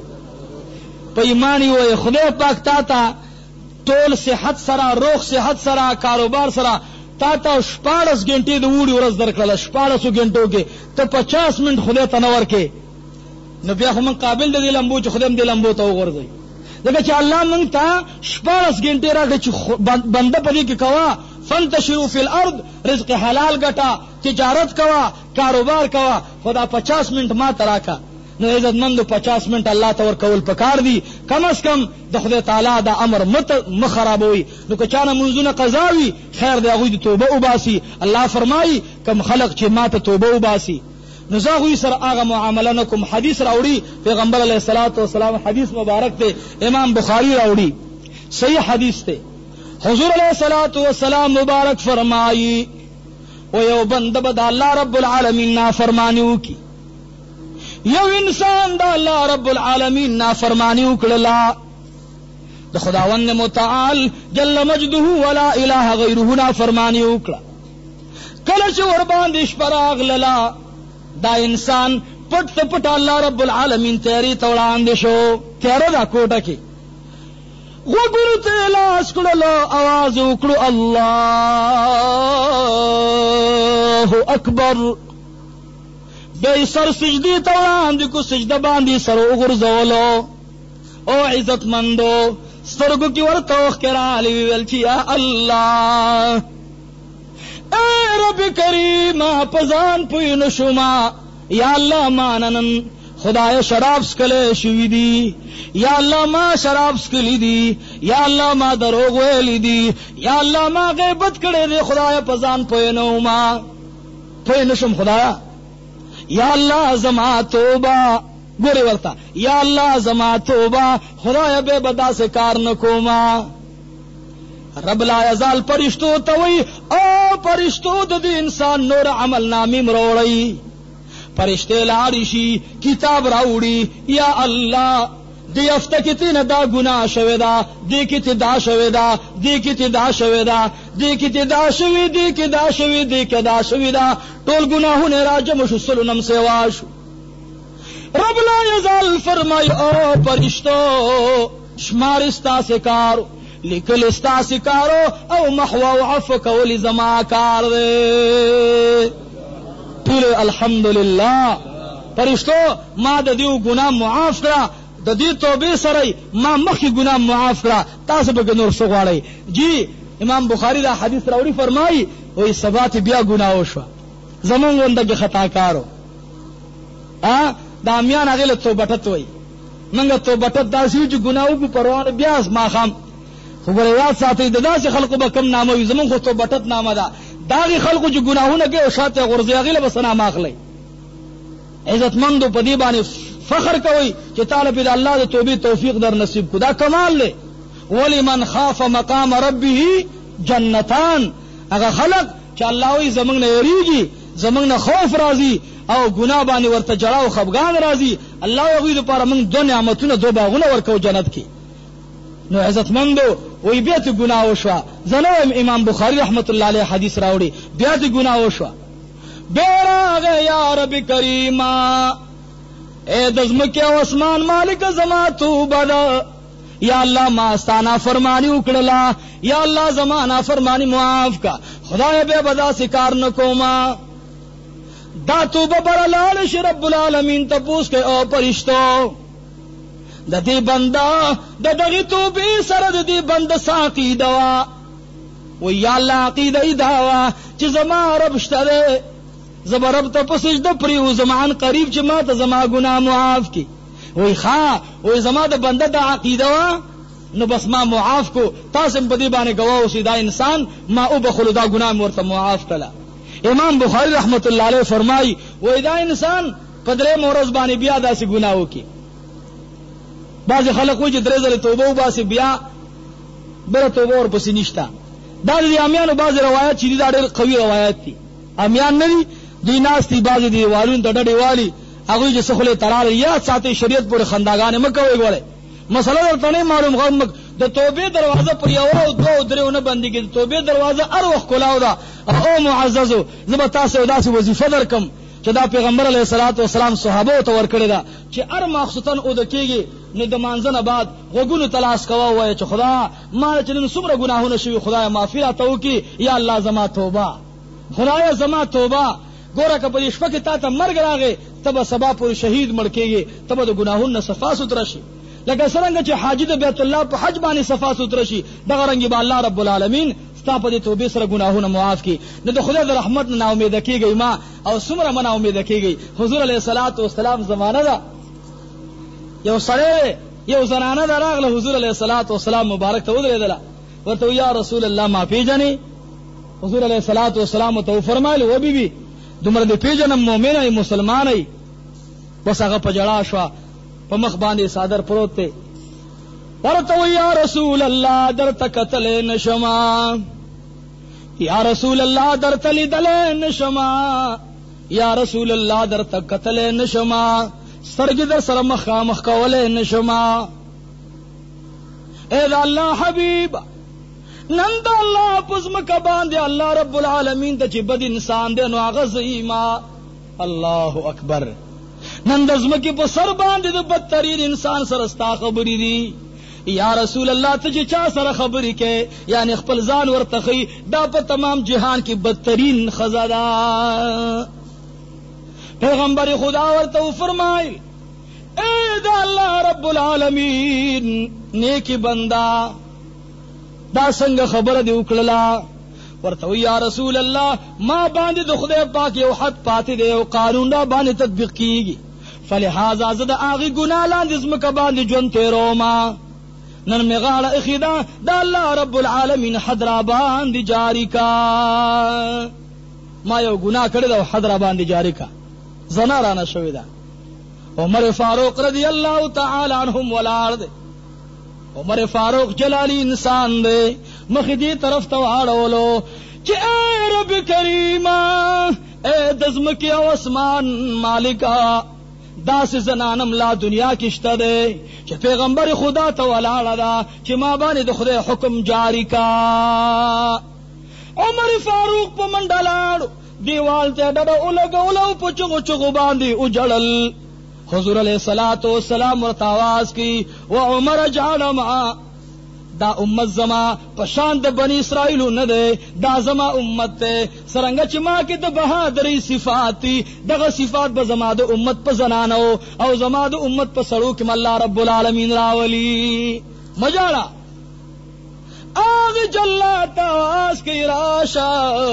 په ایمان یو خدای پاک تا ته ټول صحت سره روغ صحت سره کاروبار سره تا ته شپاړس غنټې د وړي ورځ درکړه شپاړس غنټو کې ته پچاس منټ خدای ته نور کې نو بیا هم قابل دی لمبو چې خدای دې لمبو ته وګرځي دغه چې الله مونږ ته شپاړس غنټې راکړي چې بنده پدې کې کوا فانتشروا فی الارض رزق حلال ګټه تجارت کوا کاروبار کوا خدا پچاس منټ ما تراکا نو عزت مند پچاس منټ الله ته ورکول پکار دي کم از کم د خدای تعالی دا امر مت مخربوي نو که چانه منځونه قضاوي خیر دی هغه د توبه وباسي الله فرمایي کم خلق چې ما ته توبه وباسي نو زاغوی سره هغه معامله نکوم حدیث راوړي پیغمبر علیه الصلاۃ والسلام حدیث مبارک ته امام بخاری راوړي صحیح حدیث ته حضور علیه الصلاۃ والسلام مبارک فرمایي او یو بنده بد الله رب العالمین نافرمانی وکي یو انسان دا الله رب العالمین نافرمانی وکړه د خداوند متعال جل مجده ولا اله غیره نافرمانی وکړه کله چې ور باندې شپراغ للا دا انسان پټ پټ الله رب العالمین تیاری توړاندې شو تیار دا کوټه کې وګورو ته لاس کړه आवाज وکړو الله اکبر بے سر سجدی توڑاندی کو سجدہ باندی سر اغرزولو او عزت مندو سترگو کی ورطوخ کرالی ویلچی یا اللہ اے رب کریم پزان پوین شما یا اللہ ماننن خدای شراب سکلے شوی دی یا اللہ ما شراب سکلی دی یا اللہ ما دروغ ویلی دی یا اللہ ما غیبت کڑے دی خدای پزان پوینو ما پوی نشم خدایا یا الله زما توبه ګوري ورته یا الله زما توبه خدایا به بدا سے کار نکوما رب لا یزال پرشتو ته وی او پرشتو د انسان نور عمل نامې مروړی پرشته لاړی شي کتاب راوړي یا الله دی افته کې تینه دا ګناه شوی دا دی کې دا شوی دا دی کې دا شوی دا دی کې دا شوی دی کې دا شوی دی کې دا شوی دا ټول ګناهونه راجم شو سلونم سیوا شو رب لا یزال فرمای او پرشتو شمار استا سکارو لیکل استا سکارو او محو او عفو کول زما کار دے ټول الحمدلله پرشتو ما د دیو ګناه معاف کړه د دې توبې سره ما مخکې ګناه معاف کړه تاسو به نور څه غواړئ جی امام بخاری دا حدیث راوړي فرمایي وې سبات بیا ګناه وشو زمون وندګه خطا کارو ا دا میان هغه له توبټت وای منګه توبټت داسې چې ګناو کو پروانه بیا ما خام خبره یاد ساتي د داسې خلقو به کم نامه وي زمون خو توبټت نامه ده داغي خلقو چې ګناهونه کوي او شاته غرزي هغه له بسنا ماخلي عزتمندو په دې باندې فخر کوي چې طالب د الله د توبې توفیق در نصیب کو دا کمال له ولمن خاف مقام ربه جنتان هغه خلق چې الله وي زمنګ نه یریږي زمنګ نه خوف راځي او ګناه باندې ورته جړه او خفغان راځي الله یې غوډه لپاره موږ دوه نعمتونه دوه باغونه ورکو جنت کې نو عزتمندو وی بیا ته ګناه وشو زنو امام بخاری رحمت الله علیه حدیث راوړي بیا ته ګناه وشو بیراغه یا رب کریما اے دزمکه او اسمان مالک زما توبه ده یا الله ما استانا فرمانی وکړه یا الله زمانہ فرمانی معاف کا خدای به بدا سکار نکوما دا توبه بر لال ش رب العالمین تپوس کے او پرشتو د دې بندا د دغه توبې سره د دې بند ساقي دوا و یا الله عقیده دوا چې زما رب شته زما رب ته پسج د پریو زمان قریب چې ما ته زما ګناه معاف کی وای ښا وای زما د بنده د عقیده وا نو بس ما معاف کو تاسو په دې باندې گواه اوسئ دا انسان ما او بخلو دا ګناه مرته معاف کړه امام بخاری رحمت الله علیه فرمای وای دا انسان په درې مورز باندې بیا داسې ګناه وکي بعض خلک وایي چې درې ځله توبه وباسي بیا بل توبه ورپسې نشته دا د امیانو بعض روایت چې دا ډېر قوي روایت دي امیان نه دي دوی ناستي بعض دي والون ته ډډې والی هغه چې سخله ترال یا ساتي شریعت پورې خنداګانې مکوي غواړي مسله ورته نه معلوم غم د توبې دروازه پر یو او دوه درېونه باندې کې د توبې دروازه هر وخت کولاو ده او معززو زما تاسو داسې وظیفه درکم چې دا پیغمبر علیه الصلاۃ والسلام صحابه ته ورکړی دا چې هر مخصوصن او د کېږي نو د مانځنه بعد وګونو تلاش کوا وای چې خدا ما چې نن څومره ګناهونه شوي خدای معافي راته وکي یا الله زما توبه خدای زما توبه ګوره که په دې شپه کې تا ته مرګ راغی تبه سبا پورې شهید مړ کېږي تبه د ګناهونو صفا سوتره شي لکه څنګه چې حاجی د بیت الله په حج باندې صفا سوتره شي دغه رنګ به الله رب العالمین ستا په دې توبې سره ګناهونه معاف کړي نو د خدای د رحمت نه امید کېږي ما او څومره منه امید کېږي حضور علیه الصلاۃ والسلام زمانه ده یو سړی یو زنانه دراغله حضور علیه الصلاۃ والسلام مبارک ته ودرېدله ورته یا رسول الله ما پیژنې حضور علیه الصلاۃ والسلام ته فرمایل و بیبي دومره دې پیژنم مؤمنه مسلمانې بس هغه په جړا شو په مخ باندې صادر پروت دی ورته یا رسول الله درته کتل نشما یا رسول الله درته لیدل نشما یا رسول الله درته کتل نشما سترګې در سره مخامخ کولې نشما اے الله حبیب نن د الله پزمکه باندې الله رب العالمین ته چې بد انسان دی نو هغه زیما الله اکبر نن د زمکه په سر باندې د بدترین انسان سره ستا خبرې دي یا رسول الله ته چې چا سره خبرې کې یعنی خپل ځان ورته خي دا په تمام جهان کې بدترین خزاده پیغمبر خدا ورته فرمایل اے دا الله رب العالمین نیکی بندا دا څنګه خبره دی وکړه ورته یا رسول الله ما باندې د خدای پاک یو حد پاتې دی او قانون دا باندې تطبیق کیږي فلهذا زه د هغه ګناه لاندې زمکه باندې ژوند تیروما نن می غاړه اخیدا دا الله رب العالمین حد را باندې جاری کا ما یو ګناه کړی دا حد را باندې جاری کا زنا رانه شوی دا عمر فاروق رضی الله تعالی عنهم ولاړ دی عمر فاروق جلالی انسان دی مخ دې طرف ته واړولو چې اے رب کریما اے دزمکی او اسمان مالکا داس زنانم لا دنیا کې شته دی چې پیغمبر خدا ته ولاړه دا چې ما باندې د خدای حکم جاری کا عمر فاروق په منډلاړو دیوال ته ډډه ولګولو په چغو چغو باندې اجړل حضور علیہ الصلوۃ والسلام ورته आवाज کی و عمر جعل ما دا امت زما پشان د بنی اسرائیل نه ده دا زما امت ته سرنګ چې ما کې د بهادری صفات دغه صفات به زما د امت په زنانو او زما د امت په سړو کې الله رب العالمین راولي مجاړه اغه جلات آواز کی راشا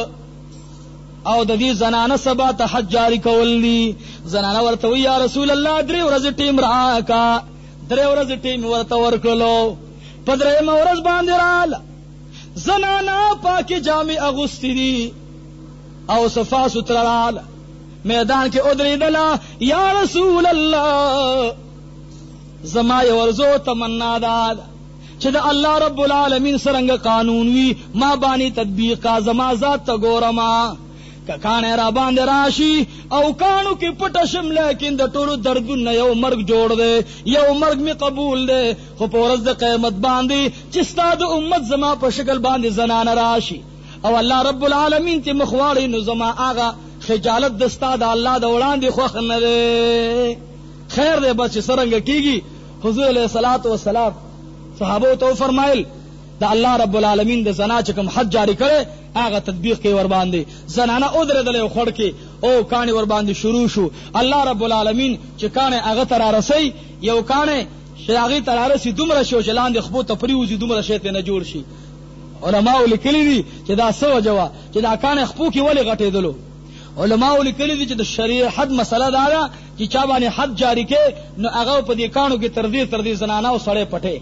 او د دې زنانه سبا ته حج جاری کول دي زنانه ورته وی یا رسول الله درې ورځې ټیم راکا درې ورځې ټیم ورته ورکړلو پدرې مورز باندې رااله زنانا پاکي جامې اغوستې دي او صفا ستر رااله میدان کې ودرېدله یا رسول الله زما یې ورزو تمنا ده چې د الله رب العالمین سرنګ قانون وي ما باندې تطبیق کا زما ذات ته ګورما کانه را باندې راشي او کانو کې پټ شم لیکن د ټولو دردونه یو مرګ جوړ دی یو مرګ می قبول دی خو په ورځ د قیامت باندې چې ستاد امت زما په شکل باندې زنانه راشي او الله رب العالمین ته مخواړي نو زما آغا خجالت د استاد الله د وړاندې خوخ نه دی خیر دی بس سرنګ کیږي حضور علیہ الصلوۃ والسلام صحابه ته فرمایل دا الله رب العالمین د زنا چې کوم حد جاری کړي هغه تطبیق کوي ور باندې زنانه او درېدل او خړ کې او کانی ور باندې شروع شو الله رب العالمین چې کانه هغه تر راسي یو کانه شاغي تر راسي دومره شو چلاند خبو ته پریوزي دومره شیته نه جوړ شي علماء لیکلي دي چې دا سو جوا چې دا کانه خبو کې ولې غټېدلو علماء لیکلي دي چې د شریعت حد مسله دا ده چې چا باندې حد جاری کې نو هغه په دې کانو کې تر دې تر دې زنانه او سړې پټه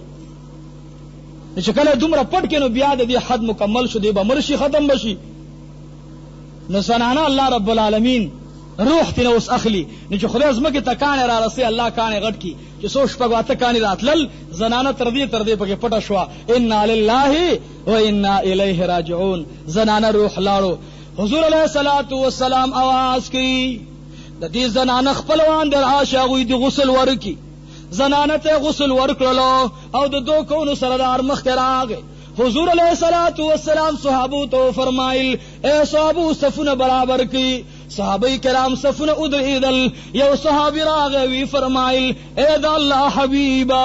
چې کله دومره پټ کینو بیا د دې حد مکمل شو دی به مرشي ختم بشي نو زنانه الله رب العالمین روح تنه اوس اخلي نو چې خدای زمکه تکانه را رسي الله کانه غټ کی چې سوچ پګواته کانه راتلل زنانه تر دې تر دې پکې پټه شو ان لله و انا الیه راجعون زنانه روح لاړو حضور علیہ الصلوۃ والسلام आवाज کی د دې زنانه خپلوان در عاشقوي د غسل ورکی زنانه ته غسل ورکړلو او د دوه کونو سردار مخ ته راغی حضور علیہ الصلوۃ والسلام صحابو ته فرمایل اے صحابو صفونه برابر کی صحابه کرام صفونه ودریدل یو صحابی راغی وی فرمایل اے د الله حبیبا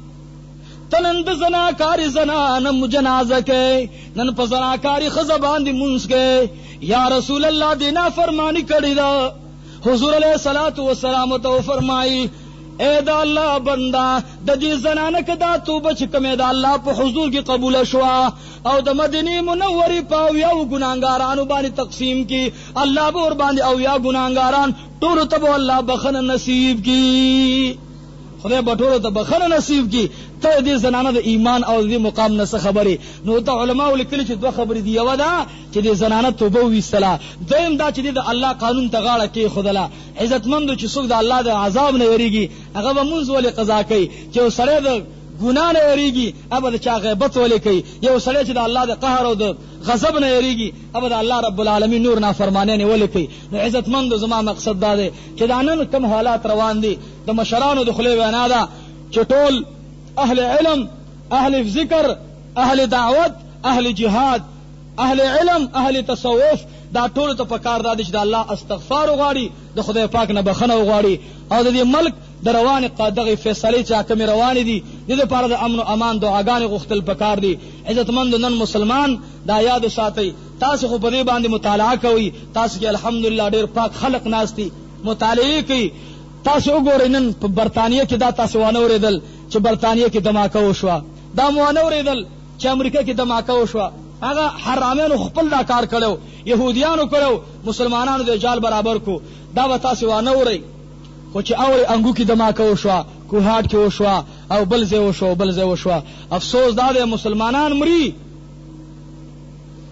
تنند زناکاری زنانم جنازه کې نن په زناکاری خزه باندې مونږ کې یا رسول الله دینا فرمانی کړی دا حضور علیہ الصلوۃ والسلام ته فرمایل اے دا اللہ بندہ دا دی زنانه کدا توبه چې کومه دا الله په حضور کې قبول شوا او د مدینه منورې په یو ګناګارانو باندې تقسیم کی الله به ور باندې او یا ګناګاران ټول ته الله بخنه نصیب کی خدای به ټول ته بخنه نصیب کی ته دې زنانه د ایمان او د مقام نه خبري نو ته علما ولیکل چې دوه خبرې دی یو دا چې دې زنانه توبه ویستله دویم دا چې د الله قانون ته غاړه کې خدلا عزتمند چې څوک د الله د عذاب نه یریږي هغه به منځ ولې قضا کوي چې سړی د ګناه نه یریږي هغه د چا غیبت ولې کوي یو سړی چې د الله د قهر او د غضب نه یریږي هغه د الله رب العالمین نور نافرمانی نه ولې کوي نو عزتمند زما مقصد دا دی چې دا نن کوم حالات روان دي د مشرانو د خلی وینا ده چې ټول اهل علم اهل ذکر اهل دعوت اهل جهاد اهل علم اهل تصوف دا ټول ته پکار دادی چې د الله استغفار وغواړي د خدای پاک نه بخنه وغواړي او د دې ملک د روان قادغه فیصله چې کوم روان دي د لپاره د امن او امان دعاګانې غوښتل پکار دي عزتمند نن مسلمان دا یاد ساتي تاسو خو په دې باندې مطالعه کوئ تاسو کې الحمدلله ډېر پاک خلق ناشتي مطالعه کوي تاسو وګورئ نن په برتانیې کې دا تاسو ونه اوریدل چې برتانیې کې دماکه وشوه دا مو ونه اوریدل چې امریکا کې دماکه وشوه هغه حرامانو خپل دا کار کړو يهوديانو کړو مسلمانانو د جال برابر کو دا و تاسو ونه اوري خو چې اوري انګو کې دماکه وشوه کوهاټ کې وشوه او بل ځای وشوه بل ځای وشوه افسوس دا د مسلمانان مري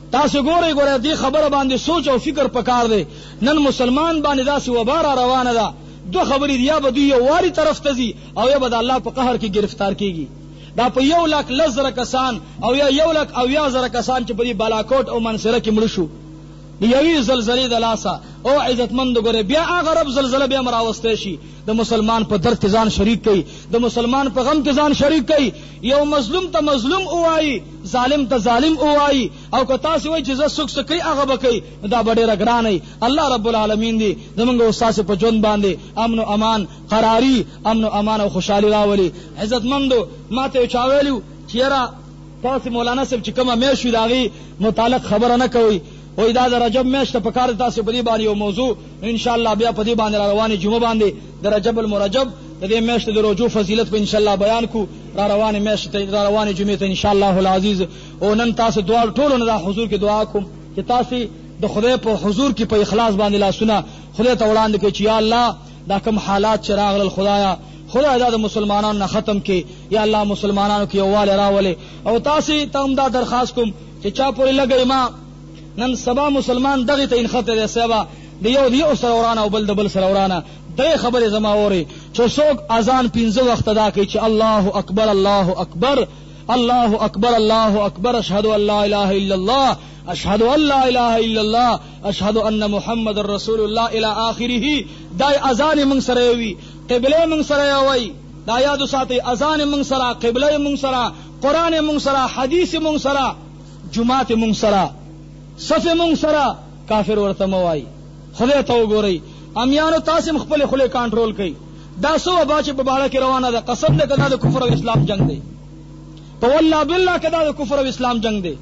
تاسو ګورئ ګورئ دې خبره باندې سوچ او فکر پکار دی. نن مسلمان باندې داسې وبا را روانه ده، دو خبرې یا به دوی یو واري طرف ته ځي او یا به د الله په قهر کې گرفتار کیږي. دا په یو لاک لس زره کسان او یا یو لاک او یا زره کسان چې په دې بالاکوټ او منصره کې مړه شو د یوې زلزلې د لاسه. او عزتمند ګوره بیا هغه رب زلزله بیا مراوستی شي، د مسلمان په درد کې ځان شریک کوي، د مسلمان په غم کې ځان شریک کوي. یو مظلوم ته مظلوم اوایي، ظالم ته ظالم اوایي، او که تاسو وایي چې زه څوک څه کوي هغه به کوي، دا به ډېره ګرانه. الله رب العالمین دی زمونږ استاسو په ژوند باندې امن او امان قراري، امن او امان او خوشحالي راولي. عزتمندو ما ته چا ویلو چې یاره تاسو مولانا صاحب چې کومه میاشت وي د هغې متعلق خبره نه کوئ، وای دا د رجب میاشت په کار تاسو په دې باندې یو موضوع ان شاء الله بیا په دې باندې را روانې جمعه باندې د رجب المرجب د دې میاشت د روزو فضیلت په ان شاء الله بیان کو. را روانې میاشت ته را روانې جمعه ته ان شاء الله العزیز. او نن تاسو دعا ټول نه د حضور کې دعا کوم چې تاسو د خدای په حضور کې په اخلاص باندې لاسونه خدای ته وړاندې کړئ چې یا الله دا کوم حالات چې راغلل خدایا خدای دا د مسلمانانو نه ختم کړي، یا الله مسلمانانو کې یووالی راولي. او تاسو ته هم دا درخواست کوم چې چا پورې لګئ ما نن سبا مسلمان دغه ته انخته دی سبا د یو دی سره ورانه او بل د بل سره ورانه. درې خبرې زما اوري چې څوک اذان پنځه وخت ادا کوي چې الله اکبر الله اکبر الله اکبر الله اکبر اشهد ان لا اله الا الله اشهد ان لا اله الا الله اشهد ان محمد رسول الله الى اخره. دا اذان موږ سره وي، قبله موږ سره وي، دا یاد ساتي اذان موږ سره، قبله موږ سره، قران موږ سره، حدیث موږ سره، جمعه موږ سره، صف مونږ سره. کافر ورته موای خدای ته وګورئ. امیانو تاسو خپل خله کنټرول کړئ. دا سو با چې په باړه کې روانه ده، قسم دې کدا د کفر او اسلام جنگ دی، په والله بالله کدا د کفر او اسلام جنگ دی.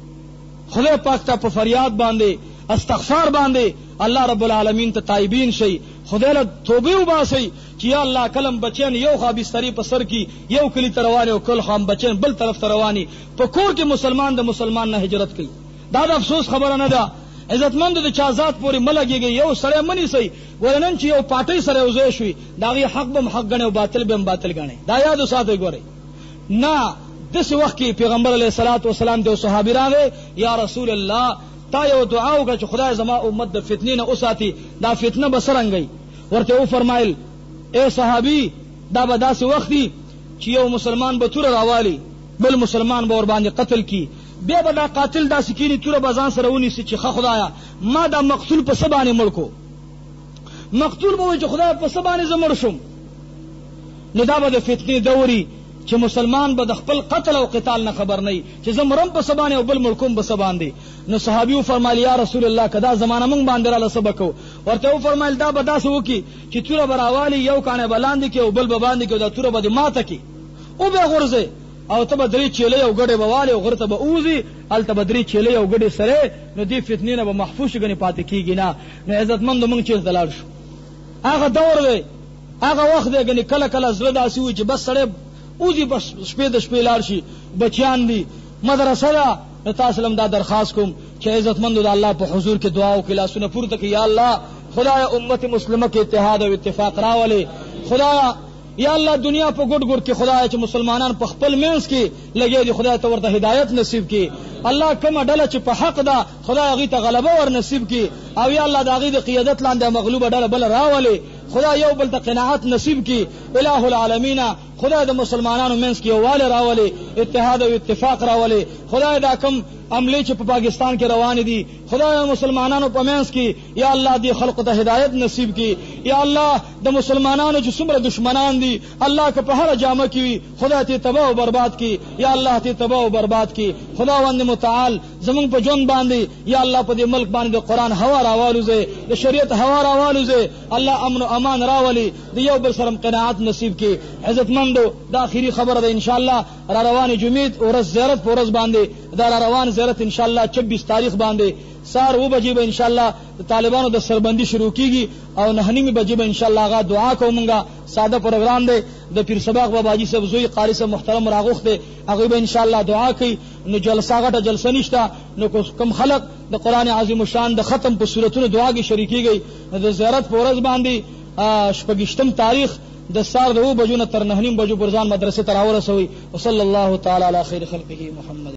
خدای پاک ته په فریاد باندې استغفار باندې الله رب العالمین ته تایبین شي، خدای له توبه وباسي چې یا الله کلم بچین یو خوا بستری په سر کې یو کلی تروانه او کل خام بچین بل طرف تروانی، په کور کې مسلمان د مسلمان نه هجرت کوي. دا د افسوس خبره نه ده. عزتمند د چا ذات پورې ملګيږي، یو سره منی سي ورنن چې یو پاټي سره وځي شوی داغي حق به حق غنه او باطل به باطل غنه. دا یاد وساتئ ګورئ. نه دغه وخت کې پیغمبر علیه الصلاۃ والسلام د صحابي راغی یا رسول الله تا یو دعا وکړه چې خدای زما امت د فتنې نه اوساتي، دا فتنه بسرنګي. ورته و فرمایل اے صحابي دا به داسې وخت دی چې یو مسلمان به تور راوالي بل مسلمان به ور باندې قتل کی، بیا به دا قاتل دا سکینی توره بازان سره ونیسي چې ښه خدایا ما دا مقتول په څه باندې مړ کو. مقتول به وایي چې خدای په څه باندې زه مړ شم. نو دا به د فتنې دوري چې مسلمان به د خپل قتل او قتال نه خبر نه وي چې زه مرم په څه باندې او بل مړ کوم په څه باندې. نو صحابي وفرمایل یا رسول الله کدا زمانه موږ باندې راله څه به کوو. ورته وفرمایل دا به داسې وکړي چې توره به راوالي یو کاڼی به لاندې کړي او بل به باندې کړي او دا توره به دې ماته کړي او به غورځي او ته به درې چیلې او ګډې به والي او غره ته به اوځي هلته به درې چیلې او ګډې سره. نو دې فتنې نه به محفوظ شي ګنې پاتې کېږي نه. نو عزتمندو موږ چېرته لاړ شو؟ هغه دور دی هغه وخت دی ګنې کله کله زړه داسې وي چې بس سړی اوځي بس شپې د شپې لاړ شي، بچیان دي مدرسه ده. نو تاسو لم دا درخواست کوم چې عزتمندو د الله په حضور کې دعا وکړئ، لاسونه پورته کړئ. یا الله خدایا امت مسلمه کې اتحاد او اتفاق راولې. خدایا یا الله دنیا په ګډ ګډ کې خدای چې مسلمانان په خپل منځ کې لګي دي خدای ته ورته هدایت نصیب کړي. الله کومه ډله چې په حق ده خدای هغه ته غلبه ور نصیب کړي، او یا الله د هغه د قیادت لاندې مغلوبه ډله بل راولي. خدای یو بل ته قناعت نصیب کړي. الہ العالمین خدای د مسلمانانو منځ کې یووالی راولي، اتحاد او اتفاق راولي. خدای دا کوم عملی چې په پاکستان کې روان دي خدای مسلمانانو په منځ کې یا الله دې خلق ته هدایت نصیب کړي. یا الله د مسلمانانو چې څومره دشمنان دي الله که په هر جامه کې وي خدای ته تباہ او برباد کړي. یا الله ته تباہ او برباد کړي. خداوند متعال زمونږ په ژوند باندې یا الله په دې ملک باندې د قرآن هوا راوالوزه، د شریعت هوا راوالوزه. الله امن او امان راولي، د یو بل سره قناعت نصیب کړي. عزتمندو دا اخیری خبره ده ان شاء الله را روان جمعې ورځ زیارت په ورځ باندې دا را روان زیارت ان شاء الله چھبیس تاریخ باندې سار و بجې به ان شاء الله طالبانو د سربندي شروع کیږي او نه نیمه بجې به ان شاء الله غا دعا کومګه. ساده پروګرام دی د پیر سباق بابا جی صاحب زوی قاری صاحب محترم راغوخته هغه به ان شاء الله دعا کوي. نو جلسه غټه جلسه نشته، نو کوم خلق د قران عظیم شان د ختم په صورتونو دعا کې شریکيږي. د زیارت په ورځ باندې شپږشتم تاریخ د سار د و بجو نه تر نه نیم بجو برزان مدرسې ته راورسوي. وصلی الله تعالی علی خیر خلقه محمد.